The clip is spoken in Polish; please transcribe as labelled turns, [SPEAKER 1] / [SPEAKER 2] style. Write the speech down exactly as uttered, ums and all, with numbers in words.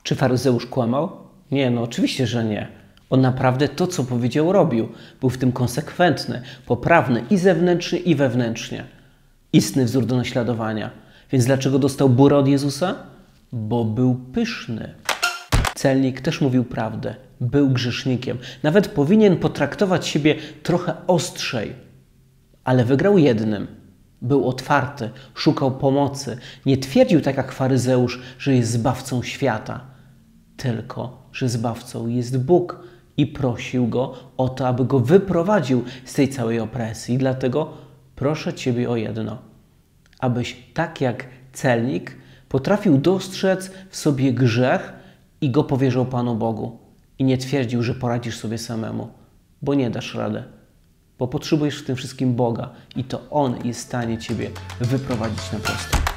[SPEAKER 1] Czy faryzeusz kłamał? Nie, no oczywiście, że nie. On naprawdę to, co powiedział, robił. Był w tym konsekwentny, poprawny i zewnętrznie, i wewnętrznie. Istny wzór do naśladowania. Więc dlaczego dostał burę od Jezusa? Bo był pyszny. Celnik też mówił prawdę. Był grzesznikiem. Nawet powinien potraktować siebie trochę ostrzej. Ale wygrał jednym. Był otwarty, szukał pomocy. Nie twierdził tak jak faryzeusz, że jest zbawcą świata. Tylko, że zbawcą jest Bóg i prosił Go o to, aby Go wyprowadził z tej całej opresji. Dlatego proszę Ciebie o jedno. Abyś tak jak celnik potrafił dostrzec w sobie grzech i go powierzał Panu Bogu. I nie twierdził, że poradzisz sobie samemu, bo nie dasz rady. Bo potrzebujesz w tym wszystkim Boga i to On jest w stanie Ciebie wyprowadzić na prostą.